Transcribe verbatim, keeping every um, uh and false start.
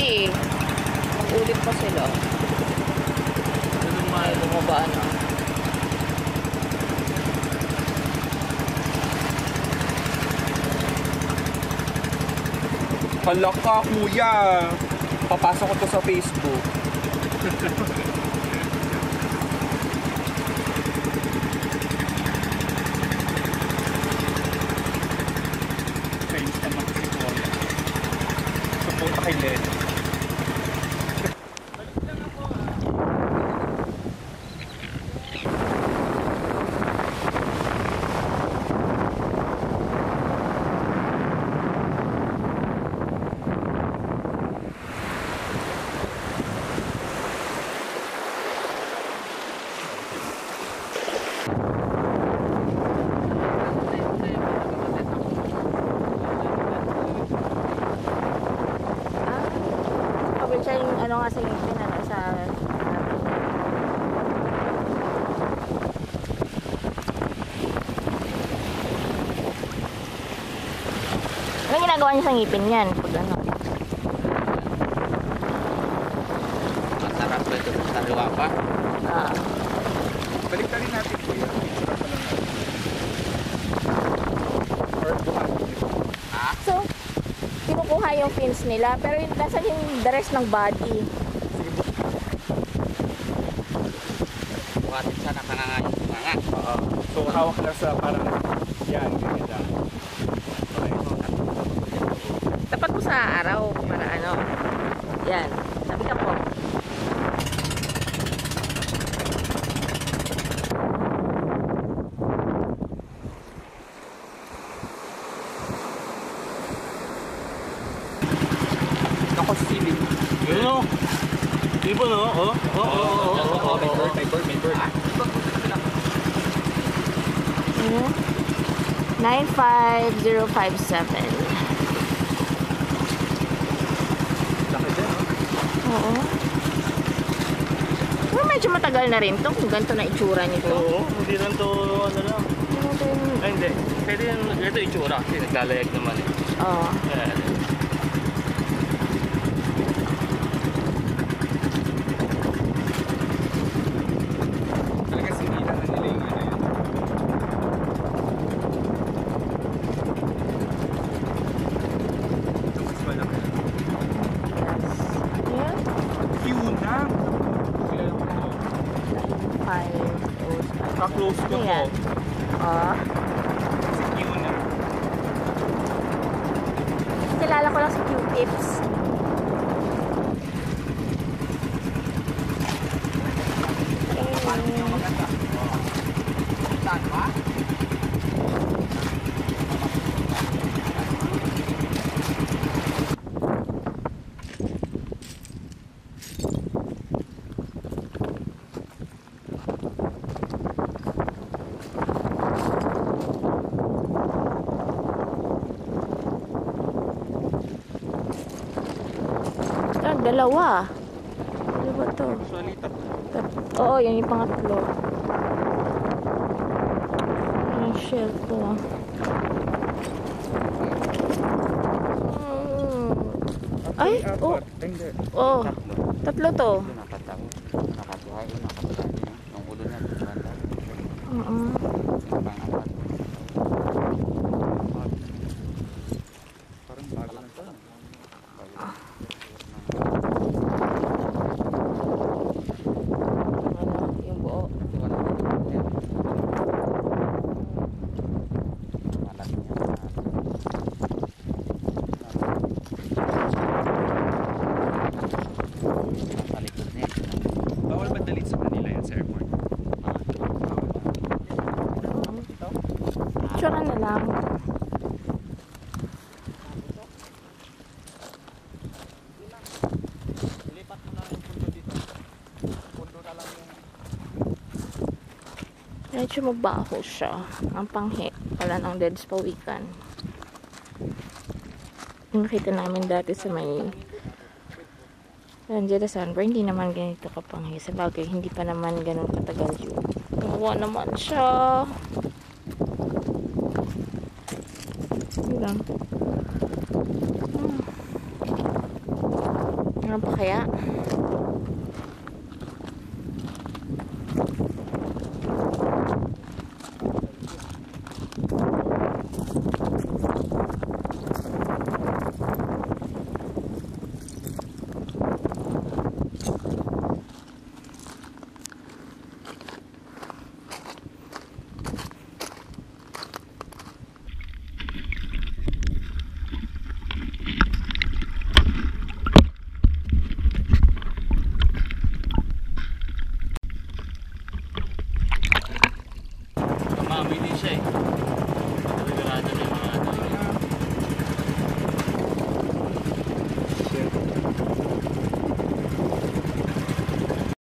eh. Mag-ulit pa sila. Ay, bumaba na. Hala ka, kuya. Papasok ko to sa Facebook. Change naman si kuya. Support kay Len. Ano nga sa ngipin, ano, sa ano ginagawa niya sa ngipin yan? Pag ano? Masarap ba ito sa luwa pa? Ah. Balik na rin natin po yan. So, kinukuha yung fins nila, pero yung nasa yung the rest ng body. Bukatin siya nakanganga yung tumanga. Oo. So, hawak lang sa parang yan, ganyan. Tapat mo sa araw para ano. Yan. Sabi ka po. Ceiling. Yun o. Ibon o. Oo. Oo. Oo. May bird, may bird, may bird. nine five zero five seven. Laki din, no? Oo. Pero medyo matagal na rin to kung ganito na itsura nito. Oo. Hindi lang to ano lang. Ano to yung... Ay hindi. Pwede yung ito itsura kasi naglalayag naman eh. Oo. Ayan. Close ko po. Ah. Si Q na. Kilala ko lang si Q-tips. Saan ba? Dalawa. Ano ba to? Oo, yan yung pangatlo. Yung shell to. Hmm. Ay, oh. Oh, tatlo to. Nakatuhay, nakatuhay. Yung ulo na. Oo. Parang bago lang to. Picturean na lang. Ilipat mo na yung pundo dito. Pundo na lang yung... Medyo mabaho siya. Ang panghi pala ng dead sa Pawikan. Nakita namin dati sa may Nandiyan na Sandbar, hindi naman ganito kapanghi. Sa bagay, hindi pa naman ganun katagal yun. Nakuha naman siya. Yun lang. Hmm. Ano pa kaya?